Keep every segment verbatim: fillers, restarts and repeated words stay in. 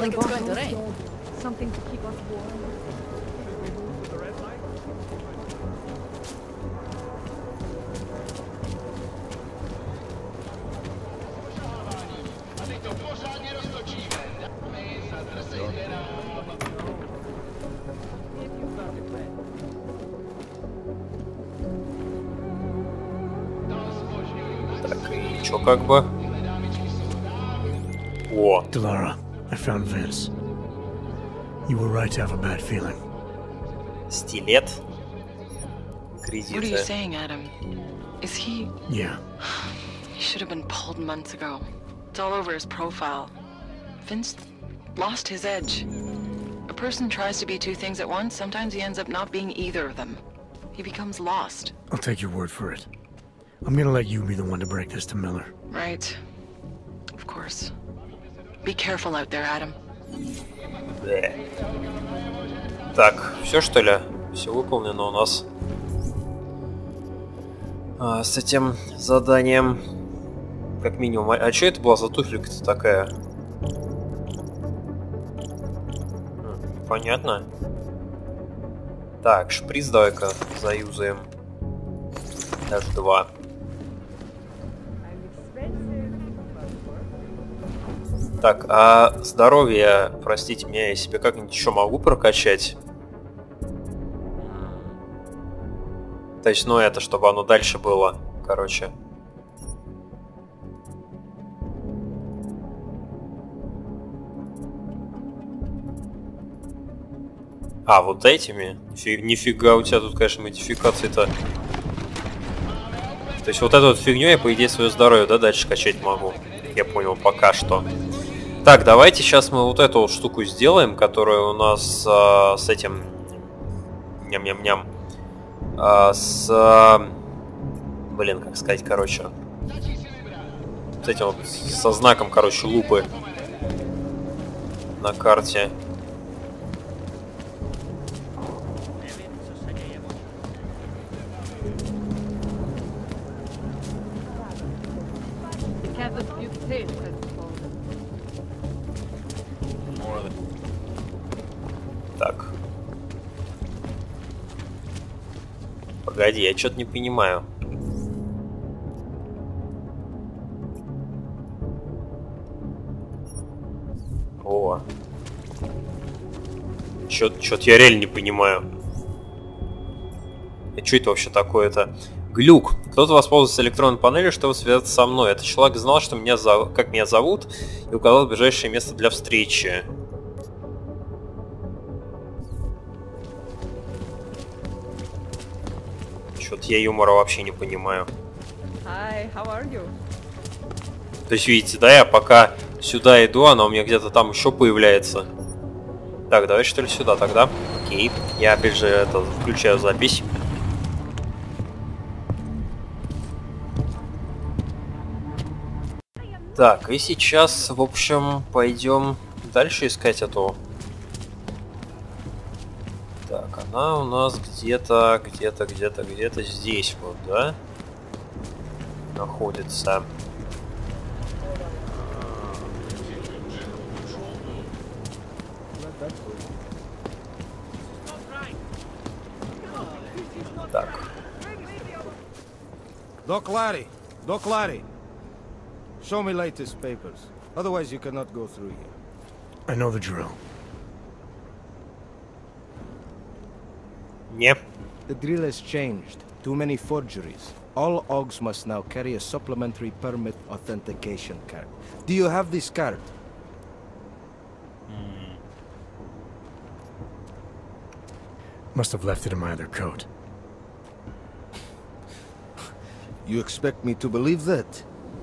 like it's going to rain. Something to keep us warm. Так, и чё как бы? О! Delara, I found Vince. You were right to have a bad feeling. Стилет. What are you Кредиты. saying, Adam? Is he... Yeah. He should have been pulled months ago. It's all over his profile. Vince lost his edge. A person tries to be two things at once, sometimes he ends up not being either of them. He becomes lost. I'll take your word for it. I'm gonna let you be the one to break this to Miller. Right. Of course. Be careful out there, Adam. Да. Так, все что ли? Все выполнено у нас. А, с этим заданием. Как минимум. А, а что это была за туфелька-то такая? Хм, понятно. Так, шприц давай-ка заюзаем. Даже два. Так, а здоровье, простите меня, я себе как-нибудь еще могу прокачать? То есть, ну это, чтобы оно дальше было, короче. А, вот этими? Нифи- Нифига, у тебя тут, конечно, модификации-то. То есть вот эту вот фигню я, по идее, свое здоровье, да, дальше качать могу. Я понял, пока что. Так, давайте сейчас мы вот эту вот штуку сделаем, которая у нас э, с этим... Ням-ням-ням. Э, с... Э, блин, как сказать, короче. С этим вот, со знаком, короче, лупы на карте. Так. Погоди, я что-то не понимаю. О. Чё-то я реально не понимаю. И что это вообще такое-то? Глюк. Кто-то воспользовался электронной панелью, чтобы связаться со мной. Этот человек знал, что меня зов... как меня зовут, и указал ближайшее место для встречи. Что-то я юмора вообще не понимаю. Hi, how are you? То есть, видите, да, я пока сюда иду, она у меня где-то там еще появляется. Так, давай что ли сюда тогда. Окей. Я опять же это включаю запись. Так, и сейчас, в общем, пойдем дальше искать эту. Так, она у нас где-то, где-то, где-то, где-то здесь вот, да? Находится. Так. Doc Larry, Doc Larry. Show me latest papers. Otherwise you cannot go through here. I know the drill. Не. The drill has changed. Too many forgeries. All O Gs must now carry a supplementary permit authentication card. Do you have this card? Mm. Must have left it in my other coat. You expect me to believe that?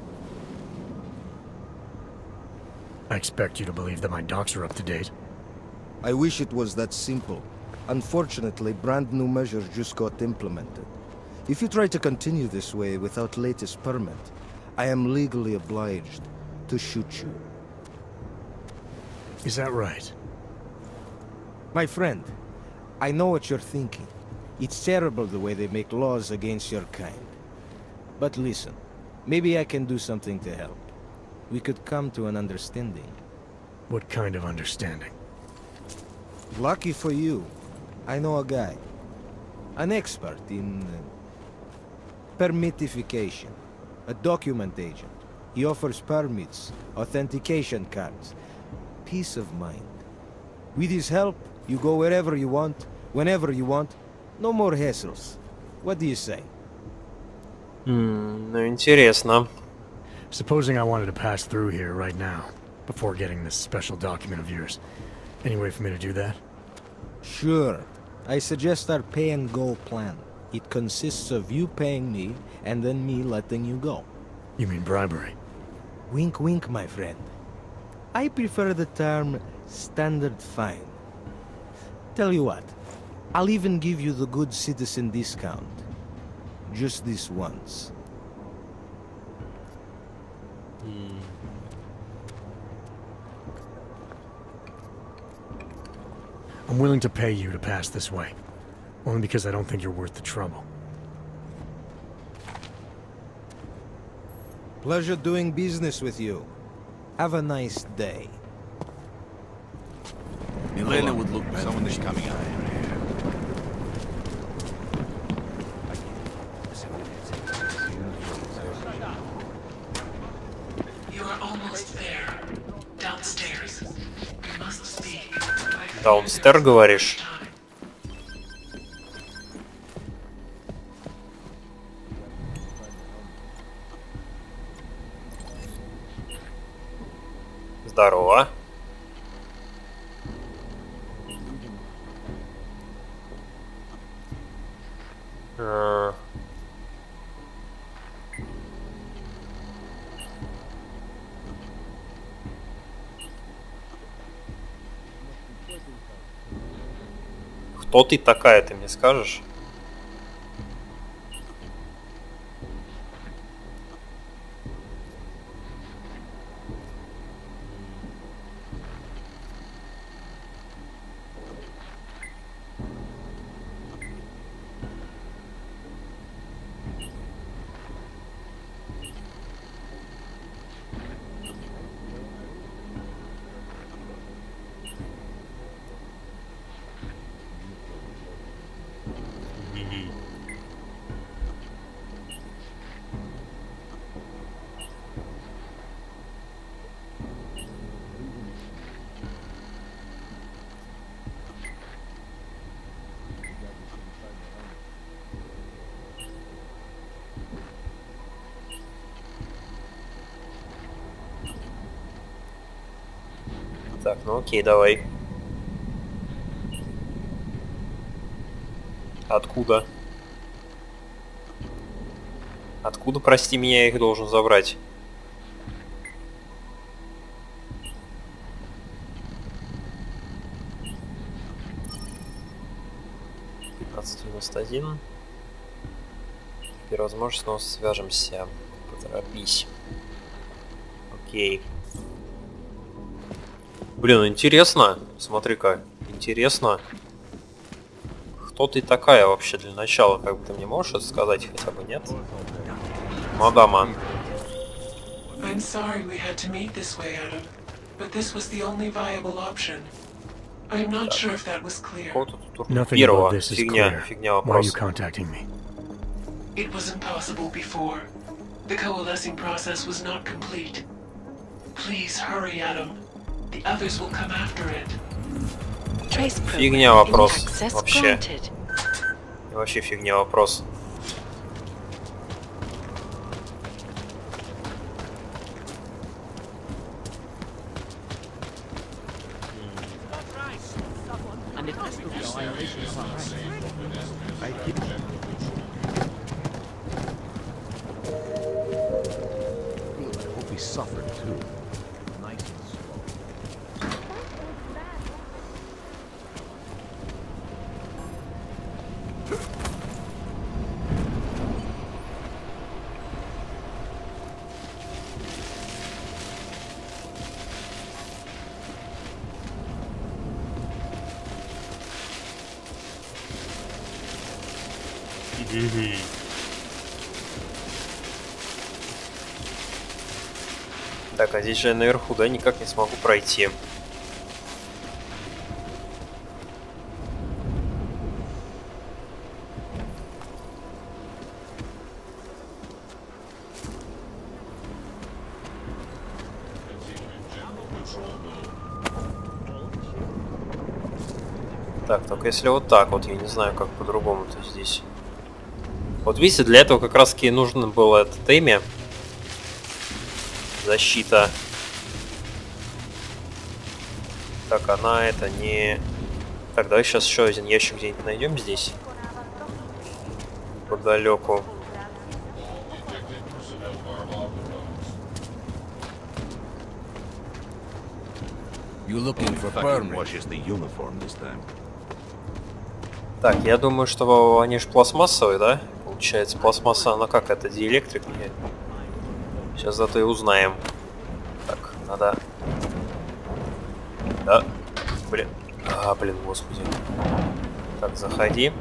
I expect you to believe that my docs are up to date. I wish it was that simple. Unfortunately, brand new measures just got implemented. If you try to continue this way without latest permit, I am legally obliged to shoot you. Is that right? My friend, I know what you're thinking. It's terrible the way they make laws against your kind. But listen, maybe I can do something to help. We could come to an understanding. What kind of understanding? Lucky for you, I know a guy. An expert in uh, permitification. A document agent. He offers permits, authentication cards. Peace of mind. With his help, you go wherever you want, whenever you want. No more hassles. What do you say? Hmm, ну интересно. Supposing I wanted to pass through here right now, before getting this special document of yours. Any way for me to do that? Sure. I suggest our pay-and-go plan. It consists of you paying me, and then me letting you go. You mean bribery? Wink wink, my friend. I prefer the term standard fine. Tell you what, I'll even give you the good citizen discount. Just this once. I'm willing to pay you to pass this way. Only because I don't think you're worth the trouble. Pleasure doing business with you. Have a nice day. Milena would look better. Someone is coming out. You are almost there. Downstairs. We must speak. Даунстер, говоришь? Здорово. А... Кто ты такая, ты мне скажешь? Так, ну окей, давай. Откуда? Откуда, прости меня, я их должен забрать? пятнадцать девяносто один. Теперь возможно снова свяжемся. Поторопись. Окей. Блин, интересно. Смотри-ка, интересно. Кто ты такая вообще для начала? Как бы ты мне можешь это сказать хотя бы, нет? Мадама. I'm sorry we had to meet this way, Adam, but this was the only viable option. I'm not sure if that was clear. Nothing about this is Фигня, clear. фигня Why are you вопрос. contacting me? It was impossible before. The coalescing process was not complete. Please hurry, Adam. The others will come after it. Фигня вопрос. Вообще. Вообще фигня вопрос. Так, а здесь же я наверху, да, никак не смогу пройти. Так, только если вот так вот, я не знаю, как по-другому-то здесь. Вот видите, для этого как раз таки нужно было этот Эми. Защита. Так, она это не... Так, давай сейчас еще один ящик где-нибудь найдем здесь. Подалеку. You looking for Fucking permit? washes the uniform this time. Так, я думаю, что они же пластмассовые, да? Получается, пластмасса, она как, это диэлектрик? Нет. Сейчас зато и узнаем. Так, надо... Да. Блин. А, блин, господи. Так, заходи.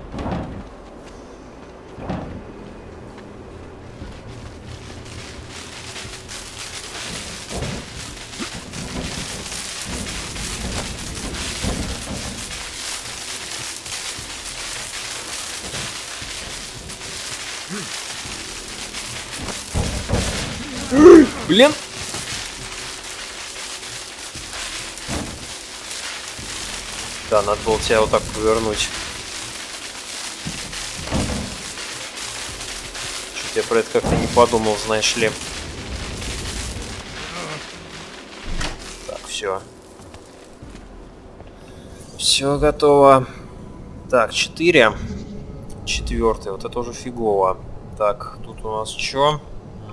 Блин! Да, надо было тебя вот так повернуть. Чуть я про это как-то не подумал, знаешь ли. Так, все. Все готово. Так, четыре. Четвертый. Вот это уже фигово. Так, тут у нас что?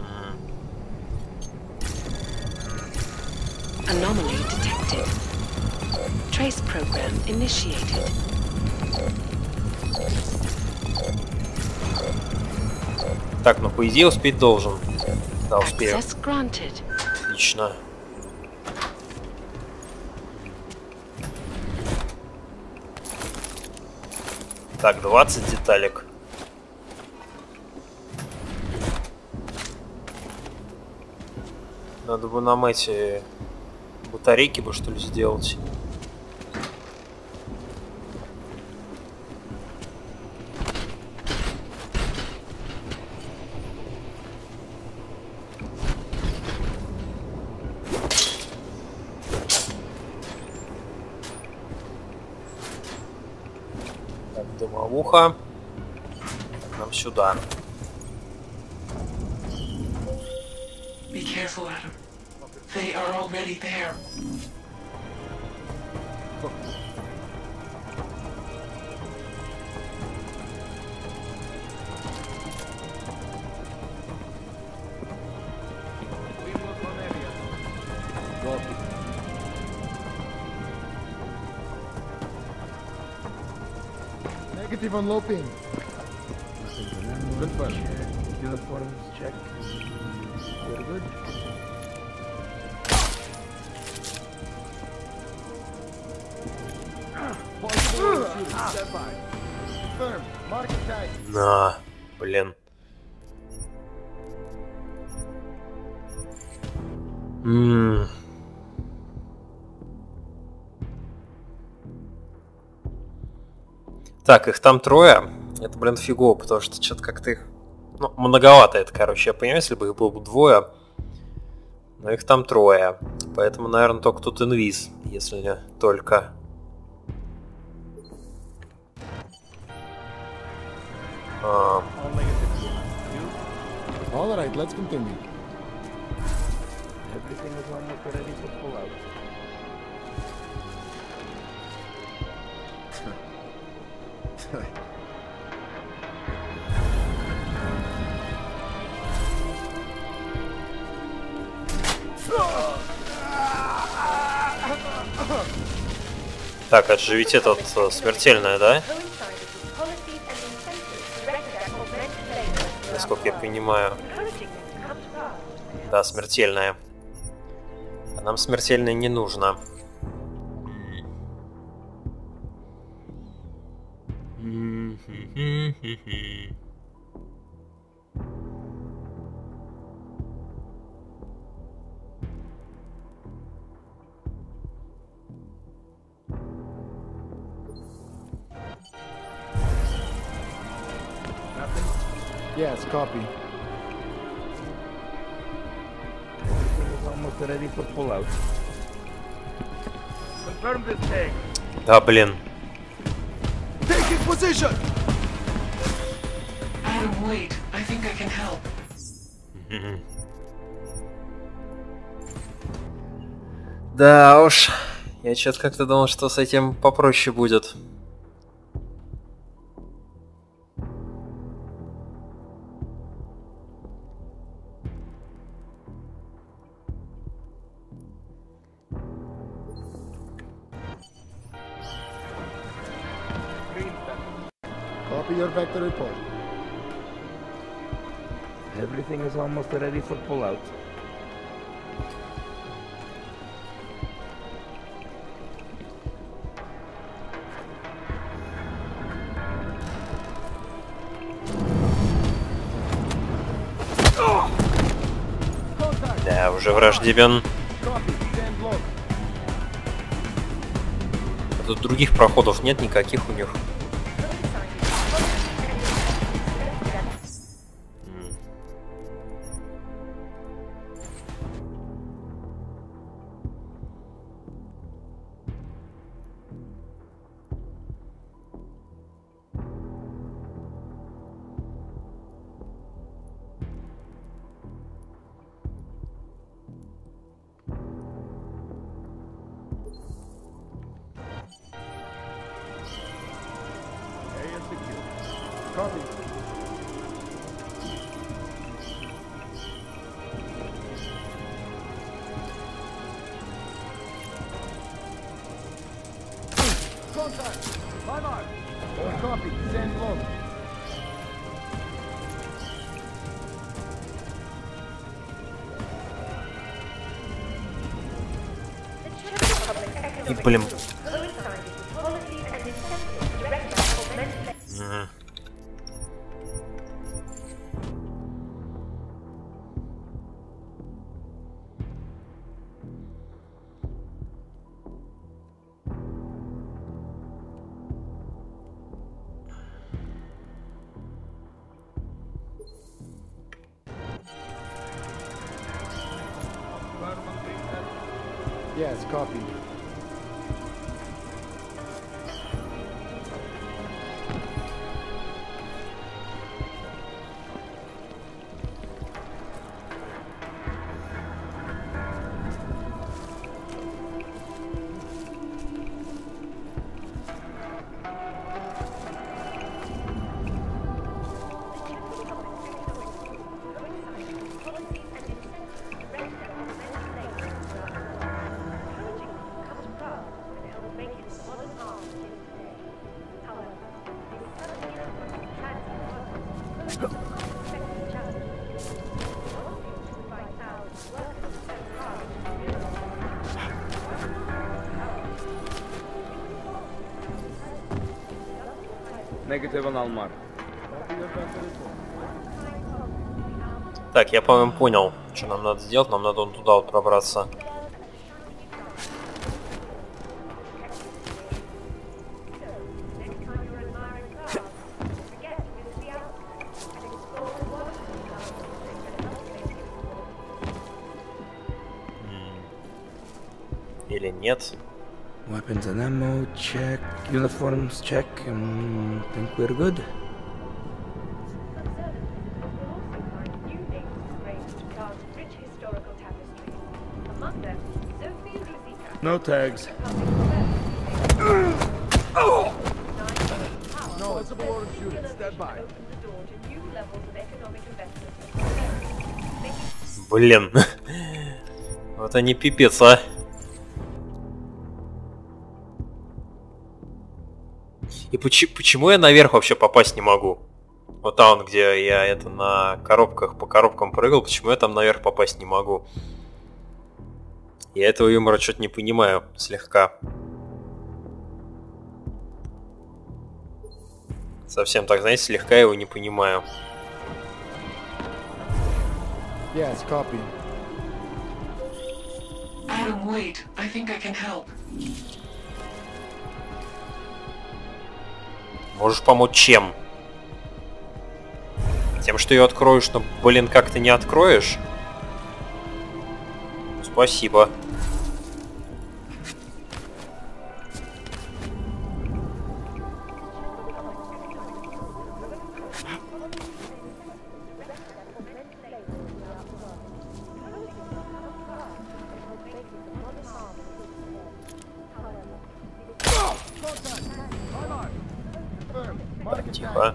Anomaly detected. Trace program initiated. Так, ну по идее успеть должен. Да, успею. Access granted. Отлично. Так, двадцать деталек. Надо бы нам эти батарейки бы что ли сделать. Так, дымовуха. Так, нам сюда. Be careful, Adam. They are already there. Negative on looping. Good one. Uniforms check. Very good. На, блин. М-м. Так, их там трое. Это, блин, фигово, потому что что-то как-то их... Ну, многовато это, короче. Я понимаю, если бы их было бы двое. Но их там трое. Поэтому, наверное, только тут инвиз, если только... А... All right, let's continue. Everything is almost ready to pull out. Так, это же ведь этот смертельное, да? Насколько я понимаю. Да, смертельное. А нам смертельное не нужно. Yes, copy. Everything is almost ready for pull out. Confirm this thing. Да, блин. position! Adam, wait. I think I can help. Да уж, я чё-то как-то думал, что с этим попроще будет. Copy your vector report. Everything is almost ready for pullout. Да, уже враждебен. А тут других проходов нет никаких у них. Copy. Contact! Five R! Copy. Send log. И, блин. Yes, copy. Negative on Almar. Так, я, по-моему, понял, что нам надо сделать. Нам надо вон туда вот пробраться. Или нет? Weapons and ammo, check. Uniforms, check. Um, think we're good. No tags. Блин. Вот они пипец, а. И почему, почему я наверх вообще попасть не могу? Вот там, где я это на коробках, по коробкам прыгал, почему я там наверх попасть не могу? Я этого юмора что-то не понимаю, слегка. Совсем так, знаете, слегка его не понимаю. Yes, copy. Adam, wait. I think I can help. Можешь помочь чем? Тем, что ее откроешь, но, блин, как ты не откроешь? Спасибо. Так, тихо.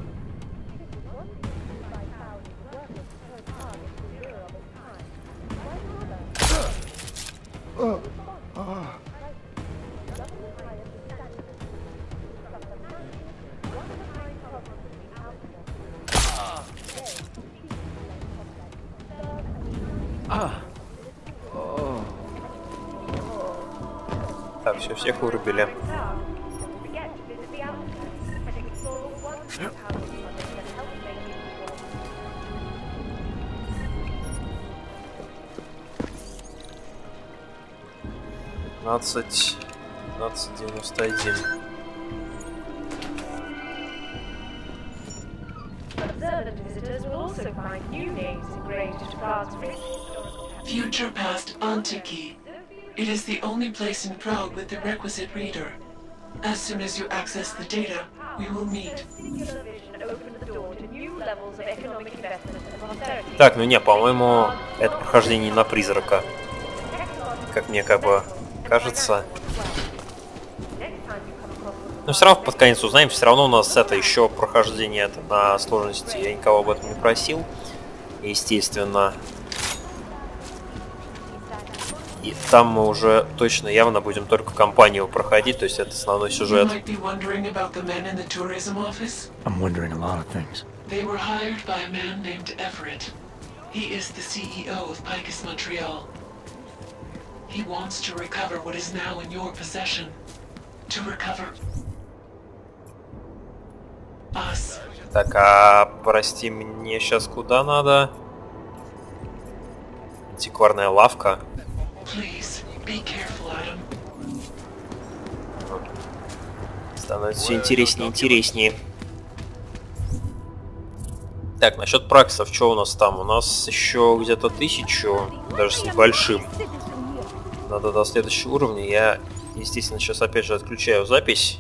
Так, все, всех вырубили. Двенадцать, двенадцать девяносто один. Future past Antiki. It is the only place in Prague with the requisite reader. As soon as you access the data, we will meet. Так, ну не, по-моему, это прохождение на призрака. Как мне как бы кажется. Но все равно под конец узнаем, все равно у нас это еще прохождение это на сложности. Я никого об этом не просил. Естественно. И там мы уже точно явно будем только компанию проходить, то есть это основной сюжет. I'm wondering a lot of things. They were hired by a man named Everett. He is the C E O of Picus Montreal. He wants to recover what is now in your possession. To recover us. Так, а прости, мне сейчас куда надо? Антикварная лавка. Please, be careful, Adam. Становится все интереснее и интереснее. Так, насчет праксов, что у нас там? У нас еще где-то тысячу, даже с небольшим. Надо до следующего уровня. Я, естественно, сейчас опять же отключаю запись.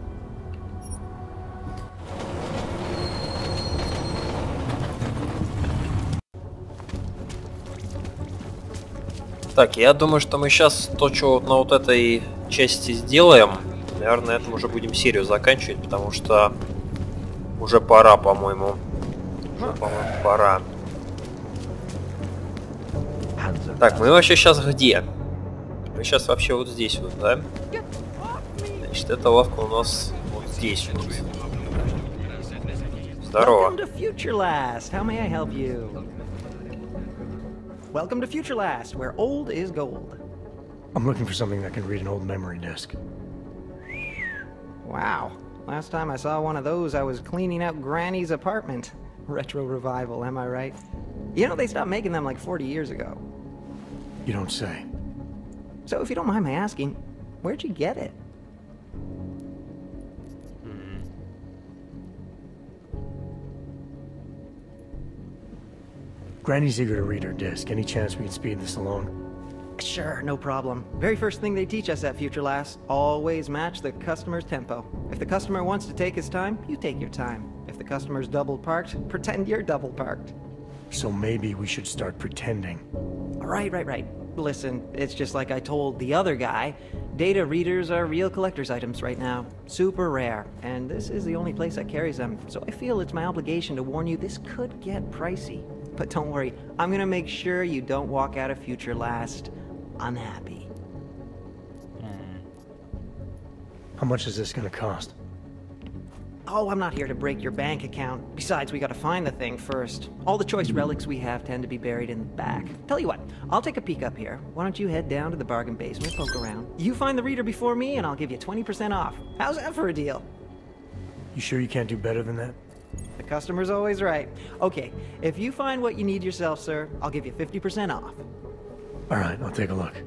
Так, я думаю, что мы сейчас то, что на вот этой части сделаем, наверное, на этом уже будем серию заканчивать, потому что уже пора, по-моему. Уже, по-моему, пора. Так, мы вообще сейчас где? Мы сейчас вообще вот здесь вот, да? Значит, эта лавка у нас вот здесь вот. Здорово. Welcome to Future Last, where old is gold. I'm looking for something that can read an old memory disk. Wow. Last time I saw one of those, I was cleaning out Granny's apartment. Retro revival, am I right? You know, they stopped making them like forty years ago. You don't say. So if you don't mind my asking, where'd you get it? Granny's eager to read her disc. Any chance we can speed this along? Sure, no problem. Very first thing they teach us at Future Last, always match the customer's tempo. If the customer wants to take his time, you take your time. If the customer's double parked, pretend you're double parked. So maybe we should start pretending. Right, right, right. Listen, it's just like I told the other guy. Data readers are real collector's items right now. Super rare. And this is the only place that carries them. So I feel it's my obligation to warn you this could get pricey. But don't worry, I'm gonna make sure you don't walk out of Future Last unhappy. Mm. How much is this gonna cost? Oh, I'm not here to break your bank account. Besides, we gotta find the thing first. All the choice relics we have tend to be buried in the back. Tell you what, I'll take a peek up here. Why don't you head down to the bargain basement, poke around. You find the reader before me and I'll give you twenty percent off. How's that for a deal? You sure you can't do better than that? The customer's always right. Okay, if you find what you need yourself, sir, I'll give you fifty percent off. All right, I'll take a look.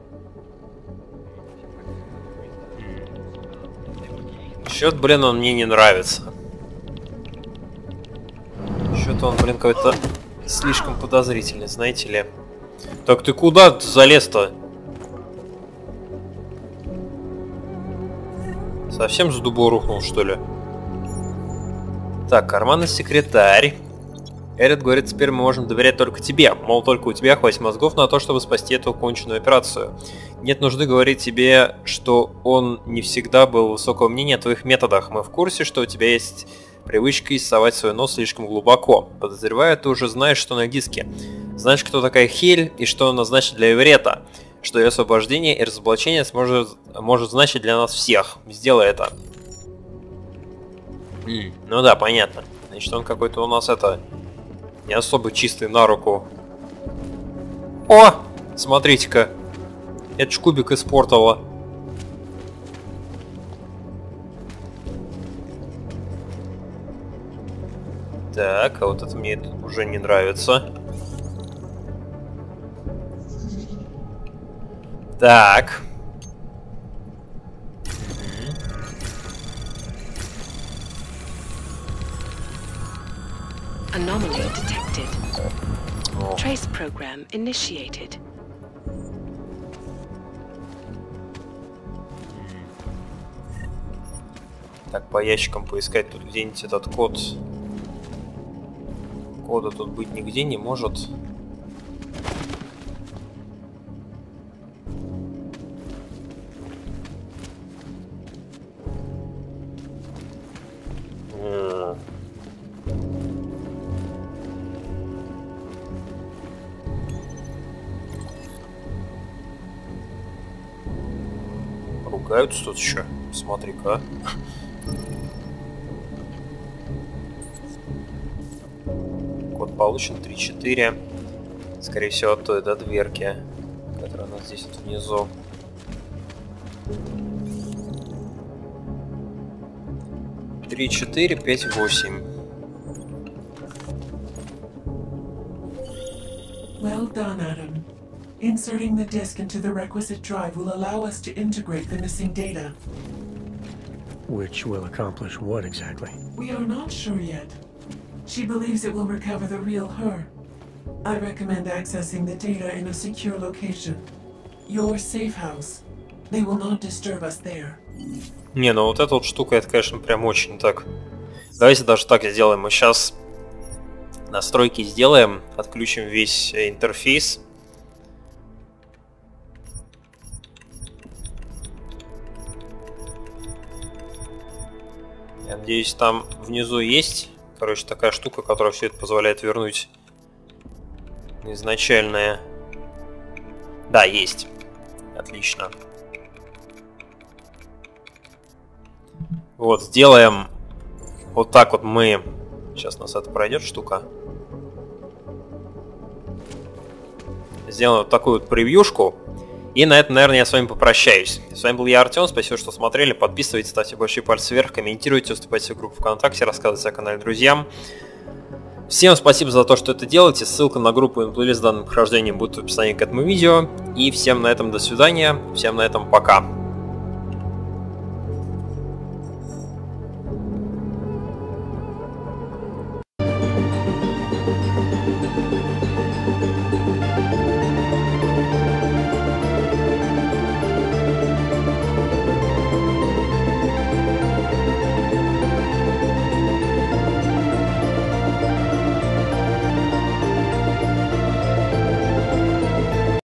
Счет, блин, он мне не нравится. Счет он, блин, какой-то слишком подозрительный, знаете ли. Так ты куда залез-то? Совсем с дубу рухнул, что ли? Так, карманный секретарь. Эрит говорит, теперь мы можем доверять только тебе. Мол, только у тебя хватит мозгов на то, чтобы спасти эту конченую операцию. Нет нужды говорить тебе, что он не всегда был высокого мнения о твоих методах. Мы в курсе, что у тебя есть привычкой совать свой нос слишком глубоко. Подозреваю, ты уже знаешь, что на диске. Знаешь, кто такая Хель и что она значит для Эверетта. Что ее освобождение и разоблачение сможет, может значить для нас всех. Сделай это. Mm, ну да, понятно. Значит, он какой-то у нас это... не особо чистый на руку. О! Смотрите-ка. Это ж кубик из Портала. Так, а вот это мне уже не нравится. Так. Anomaly detected. Trace program initiated. Так, по ящикам поискать тут где-нибудь этот код. Кода тут быть нигде не может. Ругаются тут еще. Смотри-ка. Код получен три четыре. Скорее всего, от той, да, дверки, которая у нас здесь вот внизу. три четыре пять восемь. Well done, Adam. Inserting the disk into the requisite drive will allow us to integrate the missing data. Which will accomplish what exactly? We are not sure yet. She believes it will recover the real her. I recommend accessing the data in a secure location. Your safe house. They will not disturb us there. Не, ну вот эта вот штука, это, конечно, прям очень так. Давайте даже так сделаем. Мы сейчас настройки сделаем, отключим весь интерфейс. Я надеюсь, там внизу есть, короче, такая штука, которая все это позволяет вернуть изначальное. Да, есть. Отлично. Вот, сделаем вот так вот мы... Сейчас у нас это пройдет штука. Сделаем вот такую вот превьюшку. И на этом, наверное, я с вами попрощаюсь. С вами был я, Артем. Спасибо, что смотрели. Подписывайтесь, ставьте большие пальцы вверх, комментируйте, вступайте в группу ВКонтакте, рассказывайте о канале друзьям. Всем спасибо за то, что это делаете. Ссылка на группу и плейлист с данным прохождением будет в описании к этому видео. И всем на этом до свидания. Всем на этом пока.